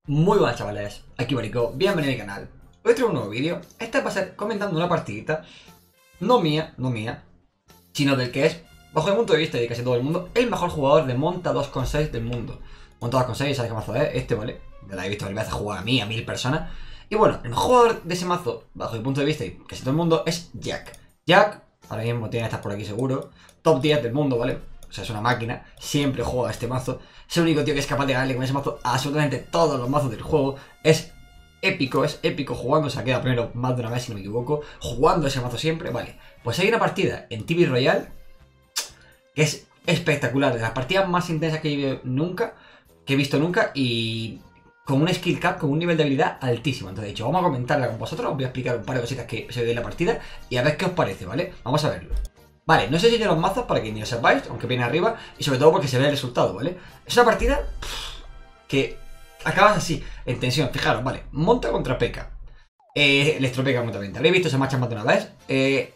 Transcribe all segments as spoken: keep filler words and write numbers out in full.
Muy buenas chavales, aquí Barico, bienvenido a mi canal. Hoy traigo un nuevo vídeo. Este va a ser comentando una partidita, no mía, no mía, sino del que es, bajo el punto de vista de casi todo el mundo, el mejor jugador de Monta dos coma seis del mundo. Monta dos coma seis, ¿sabes qué mazo es? Este, ¿vale? Ya la he visto mil veces jugar a mí, a mil personas. Y bueno, el mejor jugador de ese mazo, bajo mi punto de vista y casi todo el mundo, es Jack. Jack, ahora mismo tiene que estar por aquí seguro, top diez del mundo, ¿vale? O sea, es una máquina, siempre juega este mazo. Es el único tío que es capaz de ganarle con ese mazo a absolutamente todos los mazos del juego. Es épico, es épico jugando, se queda primero más de una vez si no me equivoco. Jugando ese mazo siempre, vale. Pues hay una partida en T V Royal que es espectacular, de las partidas más intensas que he visto nunca, que he visto nunca, y con un skill cap, con un nivel de habilidad altísimo. Entonces, de hecho, vamos a comentarla con vosotros, os voy a explicar un par de cositas que se ve en la partida y a ver qué os parece, ¿vale? Vamos a verlo. Vale, no sé si los mazos para que ni os sepáis, aunque viene arriba, y sobre todo porque se ve el resultado, ¿vale? Es una partida pff, que acabas así, en tensión. Fijaros, vale, Monta contra P.E.K.K.A. Eh, Electro-P.E.K.K.A. mutuamente. Habréis visto ese match más de una vez. Eh,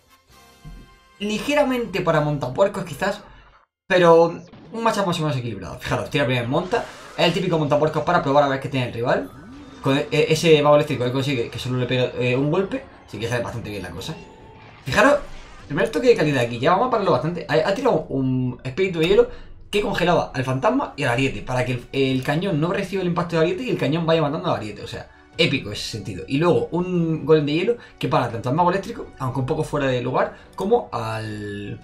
ligeramente para montapuercos quizás, pero un match más o menos equilibrado. Fijaros, tira primero en Monta. Es el típico montapuercos para probar a ver qué tiene el rival. Con ese mago eléctrico que consigue que solo le pega eh, un golpe, así que sale bastante bien la cosa. Fijaros, primer toque de calidad aquí, ya vamos a pararlo bastante. Ha, ha tirado un espíritu de hielo que congelaba al fantasma y al ariete, para que el, el cañón no reciba el impacto del ariete y el cañón vaya matando al ariete, o sea, épico ese sentido. Y luego un golem de hielo que para tanto al mago eléctrico, aunque un poco fuera de lugar, como al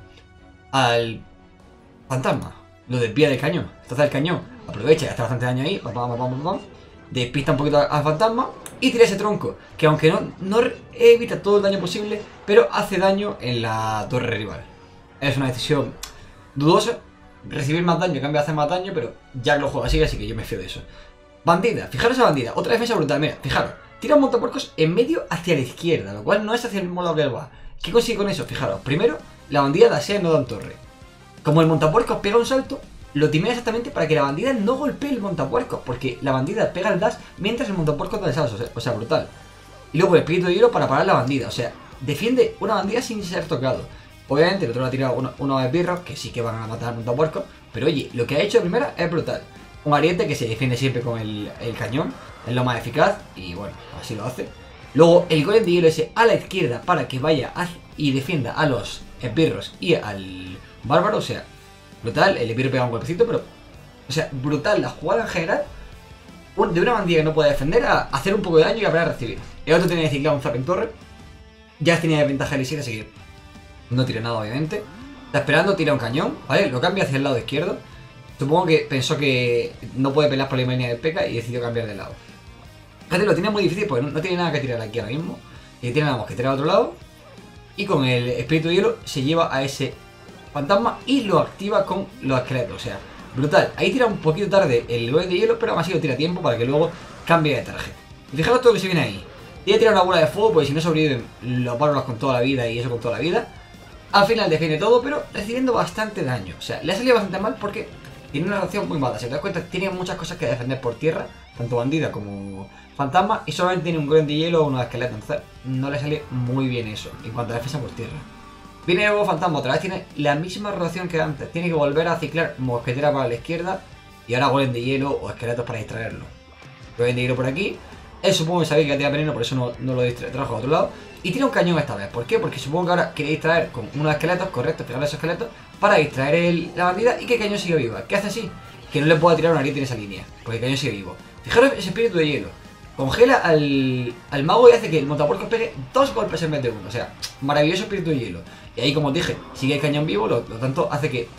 al fantasma. Lo desvía del cañón. Entonces el cañón aprovecha y hace bastante daño ahí, pam, pam, pam, pam, pam, despista un poquito al fantasma y tira ese tronco, que aunque no, no evita todo el daño posible, pero hace daño en la torre rival. Es una decisión dudosa. Recibir más daño cambia a hacer más daño, pero Jack lo juega así, así que yo me fío de eso. Bandida, fijaros a bandida, otra defensa brutal, mira, fijaros, tira un montapuercos en medio hacia la izquierda, lo cual no es hacia el mismo lado que él va. ¿Qué consigue con eso? Fijaros, primero, la bandida dasea y no da en torre. Como el montapuercos pega un salto, lo timea exactamente para que la bandida no golpee el montapuercos, porque la bandida pega el dash mientras el montapuercos da el salto, o sea, o sea, brutal. Y luego el espíritu de hielo para parar la bandida, o sea, defiende una bandida sin ser tocado. Obviamente el otro le ha tirado uno, unos esbirros que sí que van a matar al montapuercos, pero oye, lo que ha hecho de primera es brutal. Un ariete que se defiende siempre con el, el cañón, es lo más eficaz y bueno, así lo hace. Luego el golem de hielo ese a la izquierda para que vaya a, y defienda a los esbirros y al bárbaro, o sea, brutal. El esbirro pega un golpecito, pero, o sea, brutal la jugada en general. De una bandida que no puede defender a hacer un poco de daño y aprender a recibir. El otro tenía ciclado un zap en torre, ya tenía ventaja el elixir, así que no tira nada obviamente. Está esperando, tira un cañón, ¿vale? Lo cambia hacia el lado izquierdo. Supongo que pensó que no puede pelear por la línea del P.E.K.K.A. y decidió cambiar de lado. Fíjate, lo tiene muy difícil porque no, no tiene nada que tirar aquí ahora mismo. Y tiene nada más que tirar a otro lado. Y con el espíritu de hielo se lleva a ese fantasma y lo activa con los esqueletos. O sea, brutal. Ahí tira un poquito tarde el golem de hielo, pero aún así lo tira a tiempo para que luego cambie de traje. Y fijaros todo lo que se viene ahí. Tiene que tirar una bola de fuego porque si no sobreviven los bárbaros con toda la vida y eso con toda la vida. Al final defiende todo, pero recibiendo bastante daño. O sea, le ha salido bastante mal porque tiene una reacción muy mala. Si te das cuenta, tiene muchas cosas que defender por tierra, tanto bandida como fantasma, y solamente tiene un golem de hielo o unos esqueletos. Entonces, no le sale muy bien eso en cuanto a defensa por tierra. Viene el nuevo fantasma, otra vez tiene la misma rotación que antes. Tiene que volver a ciclar mosquetera para la izquierda y ahora golem de hielo o esqueletos para distraerlo. Golem de hielo por aquí. Él supongo que sabía que tira veneno, por eso no, no lo trajo a otro lado. Y tira un cañón esta vez. ¿Por qué? Porque supongo que ahora quiere distraer con unos esqueletos, correcto, pegar esos esqueletos, para distraer el, la bandida y que el cañón siga vivo. ¿Qué hace así? Que no le pueda tirar un ariete en esa línea, porque el cañón sigue vivo. Fijaros ese espíritu de hielo. Congela al, al mago y hace que el montapuercos pegue dos golpes en vez de uno. O sea, maravilloso espíritu de hielo. Y ahí, como os dije, sigue el cañón vivo, lo, lo tanto hace que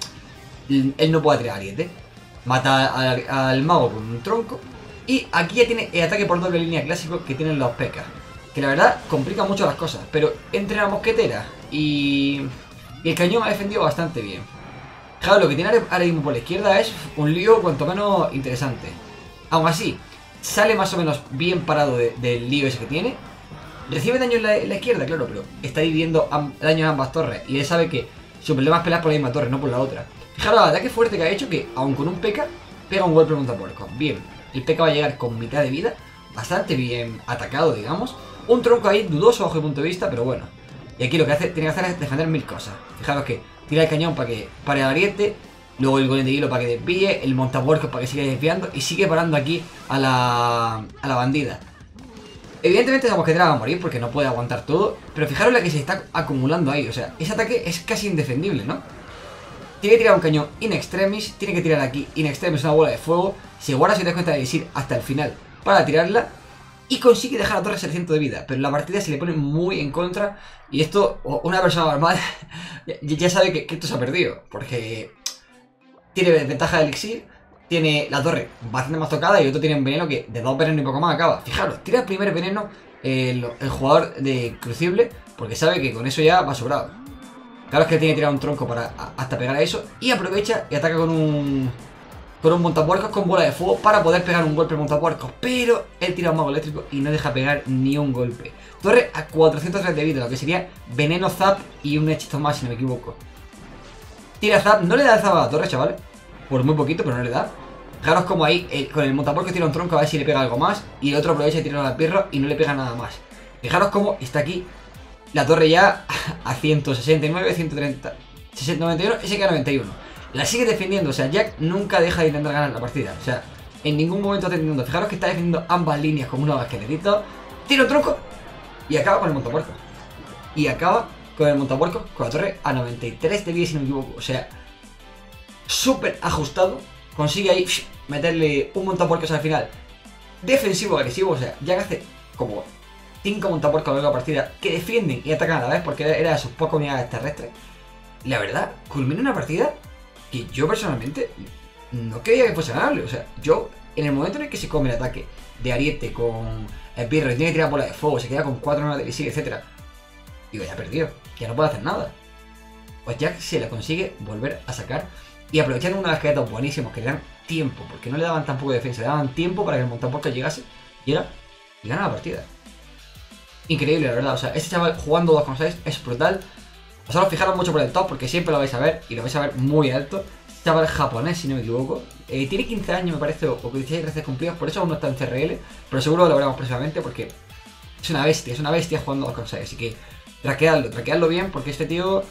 él no pueda tirar ariete. Mata al, al mago con un tronco. Y aquí ya tiene el ataque por doble línea clásico que tienen los P E K K A. Que la verdad complica mucho las cosas. Pero entre la mosquetera y, y el cañón ha defendido bastante bien. Claro, lo que tiene ahora mismo por la izquierda es un lío cuanto menos interesante. Aún así, sale más o menos bien parado de, del lío ese que tiene. Recibe daño en la, en la izquierda, claro, pero está dividiendo daño en ambas torres. Y él sabe que su problema es pelear por la misma torre, no por la otra. Fijaros el ataque fuerte que ha hecho, que aun con un P E K K A pega un golpe en montapuercos. Bien, el P E K K A va a llegar con mitad de vida, bastante bien atacado, digamos. Un tronco ahí dudoso bajo el punto de vista, pero bueno. Y aquí lo que hace, tiene que hacer es defender mil cosas. Fijaros que tira el cañón para que pare el ariete. Luego el golem de hielo para que desvíe, el montapuercos para que siga desviando y sigue parando aquí a la, a la bandida. Evidentemente sabemos que Tera va a morir porque no puede aguantar todo, pero fijaros la que se está acumulando ahí, o sea, ese ataque es casi indefendible, ¿no? Tiene que tirar un cañón in extremis, tiene que tirar aquí in extremis una bola de fuego, se guarda si te das cuenta de Elixir hasta el final para tirarla y consigue dejar a Torre setecientos de vida, pero la partida se le pone muy en contra y esto, una persona normal ya, ya sabe que, que esto se ha perdido, porque tiene ventaja de Elixir, tiene la torre bastante más tocada y otro tiene un veneno que de dos venenos y poco más acaba. Fijaros, tira el primer veneno el, el jugador de Crucible porque sabe que con eso ya va sobrado. Claro, es que tiene que tirar un tronco para a, hasta pegar a eso y aprovecha y ataca con un con un montapuercos con bola de fuego para poder pegar un golpe al montapuercos, pero él tira un mago eléctrico y no deja pegar ni un golpe. Torre a cuatrocientos tres de vida, lo que sería veneno, zap y un hechizo más si no me equivoco. Tira zap, no le da zap a la torre, chavales, por muy poquito, pero no le da. Fijaros como ahí, eh, con el montapuercos tira un tronco a ver si le pega algo más y el otro aprovecha y tira al pirro y no le pega nada más. Fijaros como está aquí la torre ya a ciento sesenta y nueve, ciento treinta, noventa y uno y se queda noventa y uno. La sigue defendiendo, o sea, Jack nunca deja de intentar ganar la partida. O sea, en ningún momento está defendiendo. Fijaros que está defendiendo ambas líneas con unos esqueletitos. Tira un tronco y acaba con el montapuercos. Y acaba con el montapuercos con la torre a noventa y tres de vida si no me equivoco. O sea, súper ajustado. Consigue ahí meterle un montapuercos al final. Defensivo, agresivo, o sea, Jack hace como cinco montapuercos de la partida que defienden y atacan a la vez porque era de sus pocas unidades terrestres. La verdad, culmina una partida que yo personalmente no quería que fuese ganable. O sea, yo en el momento en el que se come el ataque de Ariete con el Pirro y tiene que tirar bola de fuego, se queda con cuatro nueve de elixir, etcétera. Digo, ya perdió, ya no puede hacer nada. Pues Jack se la consigue volver a sacar y aprovechando unos esqueletos buenísimos que le dan tiempo, porque no le daban tampoco defensa, le daban tiempo para que el montapuercos llegase, llega y gana la partida. Increíble, la verdad. O sea, este chaval jugando dos coma seis es brutal. Vosotros fijaros mucho por el top porque siempre lo vais a ver y lo vais a ver muy alto. Este chaval es japonés, si no me equivoco. Eh, tiene quince años, me parece, o dieciséis, trece cumplidos, por eso aún no está en C R L, pero seguro lo veremos próximamente porque es una bestia, es una bestia jugando dos coma seis. Así que traqueadlo, traqueadlo bien porque este tío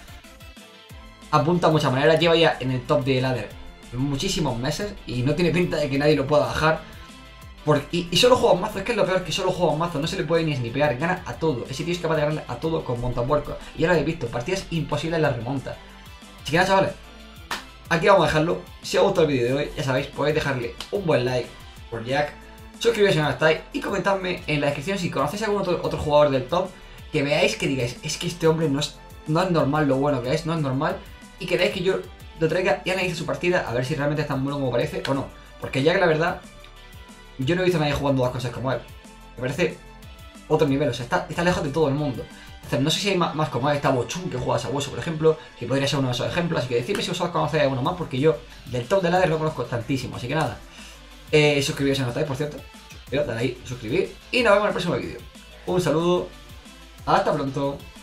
apunta a muchas maneras. Lleva ya en el top de ladder muchísimos meses y no tiene pinta de que nadie lo pueda bajar. Por, y, y solo juega un mazo, es que es lo peor, que solo juega un mazo, no se le puede ni snipear, gana a todo. Ese tío es capaz de ganarle a todo con montapuercos. Y ahora lo habéis visto, partidas imposibles en la remonta. Así que nada, chavales, aquí vamos a dejarlo. Si os ha gustado el vídeo de hoy, ya sabéis, podéis dejarle un buen like por Jack, suscribiros si no estáis y comentadme en la descripción si conocéis a algún otro, otro jugador del top que veáis que digáis, es que este hombre no es, no es normal lo bueno que es, no es normal, y queréis que yo lo traiga y analice su partida a ver si realmente es tan bueno como parece o no. Porque Jack, la verdad, yo no he visto a nadie jugando dos cosas como él. Me parece otro nivel, o sea, está, está lejos de todo el mundo. Entonces, no sé si hay más, más como él. Está Bochun, que juega a Sabueso, por ejemplo, que podría ser uno de esos ejemplos. Así que decidme si vosotros conocéis a uno más, porque yo del top de ladder lo conozco tantísimo. Así que nada, eh, suscribiros si no estáis, por cierto. Suscribiros, dale ahí, suscribir. Y nos vemos en el próximo vídeo. Un saludo, hasta pronto.